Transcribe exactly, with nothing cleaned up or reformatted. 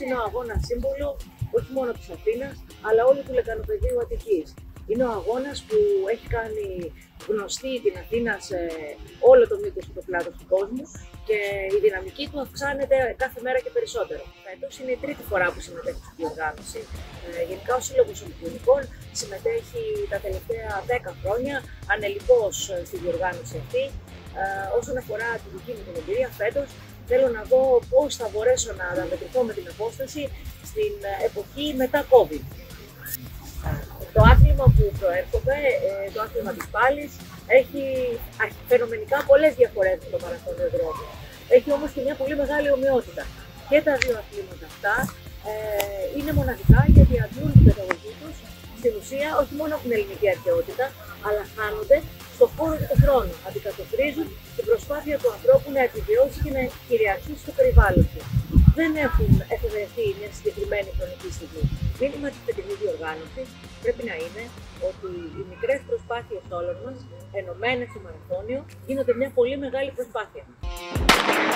είναι ο αγώνας σύμβολο όχι μόνο της Αθήνας, αλλά όλου του λεκανοπεδίου Αττικής. Είναι ο αγώνας που έχει κάνει γνωστή την Αθήνα σε όλο το μήκος και το πλάτος του κόσμου και η δυναμική του αυξάνεται κάθε μέρα και περισσότερο. Φέτος είναι η τρίτη φορά που συμμετέχει στη διοργάνωση. Ε, γενικά ο Σύλλογος Ολυμπιονικών συμμετέχει τα τελευταία δέκα χρόνια ανελιπώς στη διοργάνωση αυτή. Ε, όσον αφορά τη δική μου την εμπειρία φέτος, θέλω να δω πώς θα μπορέσω να ανταμετρηθώ με την απόσταση στην εποχή μετά COVID. Το άθλημα που προέρχομαι, το άθλημα της πάλης, έχει φαινομενικά πολλές διαφορές με το μαραθώνιο δρόμο. Έχει όμως και μια πολύ μεγάλη ομοιότητα. Και τα δύο αθλήματα αυτά ε, είναι μοναδικά γιατί αντλούν την παιδαγωγή τους στην ουσία όχι μόνο από την ελληνική αρχαιότητα, αλλά χάνονται στον χώρο και τον χρόνο. Αντικατοπτρίζουν την προσπάθεια του ανθρώπου να επιβιώσει και να κυριαρχήσει στο περιβάλλον του. Δεν έχουν εφευρεθεί μια συγκεκριμένη χρονική στιγμή. Μήνυμα της φετινής διοργάνωσης πρέπει να είναι ότι οι μικρές προσπάθειες όλων μας, ενωμένες στο μαραθώνιο, γίνονται μια πολύ μεγάλη προσπάθεια.